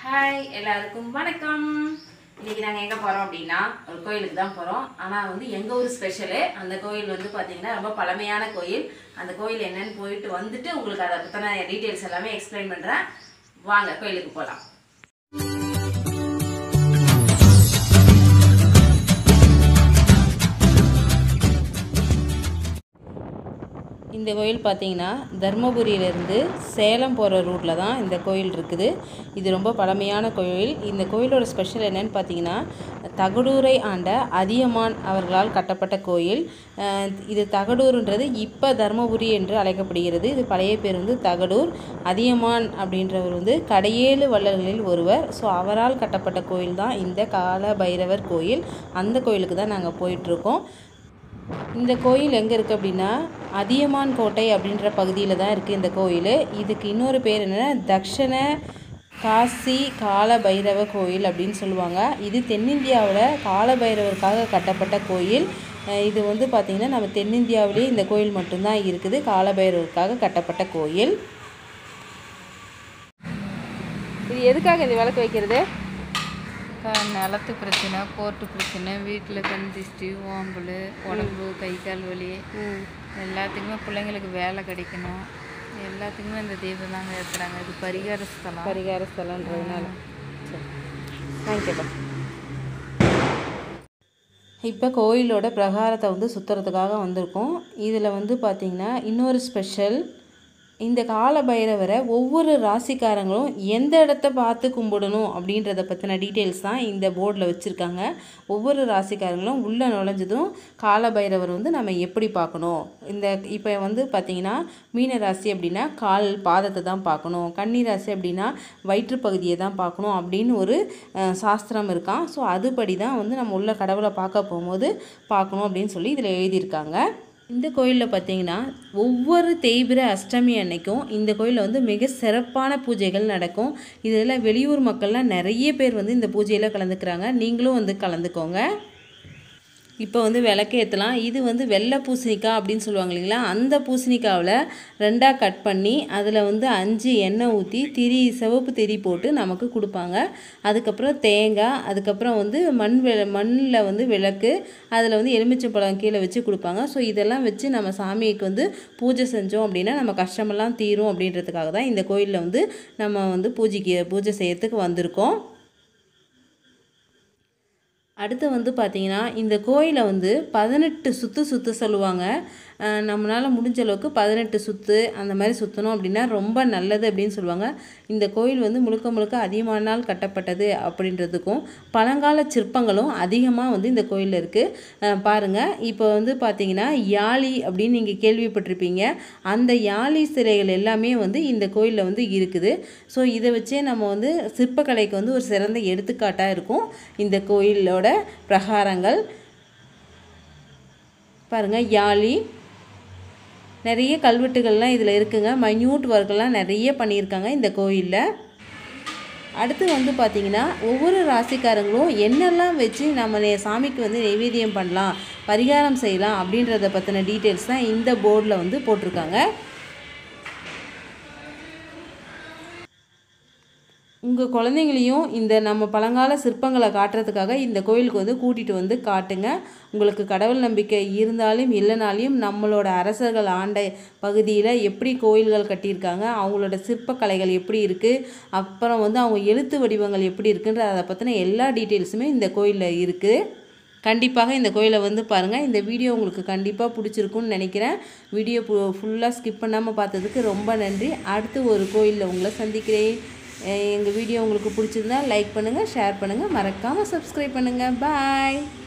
Hi எல்லாருக்கும் வணக்கம். இன்னைக்கு நாங்கள் எங்கே போகிறோம் அப்படின்னா ஒரு கோயிலுக்கு தான் போகிறோம். ஆனால் வந்து எங்கள் ஊர் ஸ்பெஷலு. அந்த கோயில் வந்து பார்த்திங்கன்னா ரொம்ப பழமையான கோயில். அந்த கோயில் என்னன்னு போயிட்டு வந்துட்டு உங்களுக்கு அதை பற்றின டீட்டெயில்ஸ் எல்லாமே எக்ஸ்பிளைன் பண்ணுறேன். வாங்க கோயிலுக்கு போகலாம். இந்த கோயில் பார்த்திங்கன்னா தர்மபுரியிலேருந்து சேலம் போகிற ரூட்டில் தான் இந்த கோயில் இருக்குது. இது ரொம்ப பழமையான கோயில். இந்த கோயிலோட ஸ்பெஷல் என்னென்னு பார்த்தீங்கன்னா, தகடூரை ஆண்ட அதியமான் அவர்களால் கட்டப்பட்ட கோயில். இது தகடூருன்றது இப்போ தர்மபுரி என்று அழைக்கப்படுகிறது. இது பழைய பேர் வந்து தகடூர். அதியமான் அப்படின்றவர் வந்து கடையேழு வள்ளல்களில் ஒருவர். ஸோ அவரால் கட்டப்பட்ட கோயில் தான் இந்த கால பைரவர் கோயில். அந்த கோயிலுக்கு தான் நாங்கள் போயிட்டுருக்கோம். இந்த கோயில் எங்கே இருக்குது அப்படின்னா, அதியமான் கோட்டை அப்படின்ற பகுதியில் தான் இருக்குது இந்த கோயில். இதுக்கு இன்னொரு பேர் என்னென்னா தக்ஷண காசி கால பைரவ கோயில் அப்படின்னு சொல்லுவாங்க. இது தென்னிந்தியாவில் கால பைரவருக்காக கட்டப்பட்ட கோயில். இது வந்து பார்த்திங்கன்னா நம்ம தென்னிந்தியாவிலேயே இந்த கோயில் மட்டும்தான் இருக்குது கால பைரவருக்காக கட்டப்பட்ட கோயில். இது எதுக்காக இந்த விளக்கு வைக்கிறது? நிலத்து பிரச்சனை, கோர்ட்டு பிரச்சனை, வீட்டில் கண் திஷ்டி, ஓம்பல், உடம்பு, கை கால் வலி, எல்லாத்துக்குமே பிள்ளைங்களுக்கு வேலை கிடைக்கணும், எல்லாத்துக்குமே இந்த தீபம் தாங்க ஏற்றுறாங்க. இது பரிகார ஸ்தலன்றதுனால. தேங்க்யூப்பா. இப்போ கோயிலோட பிரகாரத்தை வந்து சுற்றுறதுக்காக வந்திருக்கோம். இதில் வந்து பார்த்திங்கன்னா இன்னொரு ஸ்பெஷல், இந்த கால பைரவரை ஒவ்வொரு ராசிக்காரங்களும் எந்த இடத்த பார்த்து கும்பிடணும் அப்படின்றத பற்றின டீட்டெயில்ஸ் தான் இந்த போர்டில் வச்சுருக்காங்க. ஒவ்வொரு ராசிக்காரங்களும் உள்ளே நுழைஞ்சதும் கால பைரவர் வந்து நம்ம எப்படி பார்க்கணும். இப்போ வந்து பார்த்திங்கன்னா மீன ராசி அப்படின்னா கால் பாதத்தை தான் பார்க்கணும், கன்னி ராசி அப்படின்னா வயிற்றுப்பகுதியை தான் பார்க்கணும் அப்படின்னு ஒரு சாஸ்திரம் இருக்கான். ஸோ அதுபடி தான் வந்து நம்ம உள்ள கடவுளை பார்க்க போகும்போது பார்க்கணும் அப்படின்னு சொல்லி இதில் எழுதியிருக்காங்க. இந்த கோயிலில் பார்த்திங்கன்னா ஒவ்வொரு தேய்பிர அஷ்டமி அன்னைக்கும் இந்த கோயிலில் வந்து மிக சிறப்பான பூஜைகள் நடக்கும். இதில் வெளியூர் மக்கள்லாம் நிறைய பேர் வந்து இந்த பூஜையில் கலந்துக்கிறாங்க. நீங்களும் வந்து கலந்துக்கோங்க. இப்போ வந்து விளக்கு ஏற்றலாம். இது வந்து வெள்ளை பூசணிக்காய் அப்படின்னு சொல்லுவாங்க இல்லைங்களா, அந்த பூசணிக்காவில் ரெண்டாக கட் பண்ணி அதில் வந்து 5 எண்ணெய் ஊற்றி சிவப்பு திரி போட்டு நமக்கு கொடுப்பாங்க. அதுக்கப்புறம் தேங்காய், அதுக்கப்புறம் வந்து மண்ணில் வந்து விளக்கு, அதில் வந்து எலுமிச்சம்பழம் கீழே வச்சு கொடுப்பாங்க. ஸோ இதெல்லாம் வச்சு நம்ம சாமிக்கு வந்து பூஜை செஞ்சோம் அப்படின்னா நம்ம கஷ்டமெல்லாம் தீரும் அப்படின்றதுக்காக தான் இந்த கோயிலில் வந்து நம்ம வந்து பூஜை செய்யறதுக்கு வந்திருக்கோம். அடுத்து வந்து பார்த்திங்கன்னா இந்த கோயிலை வந்து 18 சுற்று சொல்லுவாங்க. நம்மளால் முடிஞ்ச அளவுக்கு 18 சுற்று அந்த மாதிரி சுற்றணும் அப்படின்னா ரொம்ப நல்லது அப்படின்னு சொல்லுவாங்க. இந்த கோயில் வந்து முழுக்க அதியமானால் கட்டப்பட்டது அப்படின்றதுக்கும் பழங்கால சிற்பங்களும் அதிகமாக வந்து இந்த கோயிலில் இருக்குது. பாருங்கள், இப்போ வந்து பார்த்திங்கன்னா யாழி அப்படின்னு நீங்கள் கேள்விப்பட்டிருப்பீங்க. அந்த யாழி சிலைகள் எல்லாமே வந்து இந்த கோயிலில் வந்து இருக்குது. ஸோ இதை வச்சே நம்ம வந்து சிற்பக்கலைக்கு வந்து ஒரு சிறந்த எடுத்துக்காட்டாக இருக்கும் இந்த கோயிலோட பிரகாரங்கள். பாருங்கள், யாழி நிறைய கல்வெட்டுகள்லாம் இதில் இருக்குங்க. மைன்யூட் ஒர்க்கெல்லாம் நிறைய பண்ணியிருக்காங்க இந்த கோயிலில். அடுத்து வந்து பார்த்திங்கன்னா ஒவ்வொரு ராசிக்காரங்களும் என்னெல்லாம் வச்சு நம்ம சாமிக்கு வந்து நைவேத்தியம் பண்ணலாம், பரிகாரம் செய்யலாம் அப்படின்றத பற்றின டீட்டெயில்ஸ் தான் இந்த போர்டில் வந்து போட்டிருக்காங்க. உங்கள் குழந்தைங்களையும் இந்த நம்ம பழங்கால சிற்பங்களை காட்டுறதுக்காக இந்த கோயிலுக்கு வந்து கூட்டிகிட்டு வந்து காட்டுங்க. உங்களுக்கு கடவுள் நம்பிக்கை இருந்தாலும் இல்லைனாலையும் நம்மளோட அரசர்கள் ஆண்ட பகுதியில் எப்படி கோயில்கள் கட்டியிருக்காங்க, அவங்களோட சிற்பக்கலைகள் எப்படி இருக்குது, அப்புறம் வந்து அவங்க எழுத்து வடிவங்கள் எப்படி இருக்குன்ற அதை பற்றின எல்லா டீட்டெயில்ஸுமே இந்த கோயிலில் இருக்குது. கண்டிப்பாக இந்த கோயிலை வந்து பாருங்கள். இந்த வீடியோ உங்களுக்கு கண்டிப்பாக பிடிச்சிருக்குன்னு நினைக்கிறேன். வீடியோ ஃபுல்லாக ஸ்கிப் பண்ணாமல் பார்த்ததுக்கு ரொம்ப நன்றி. அடுத்து ஒரு கோயிலில் உங்களை சந்திக்கிறேன். எங்கள் வீடியோ உங்களுக்கு பிடிச்சிருந்தா லைக் பண்ணுங்கள், ஷேர் பண்ணுங்கள், மறக்காமல் சப்ஸ்கிரைப் பண்ணுங்கள். பாய்.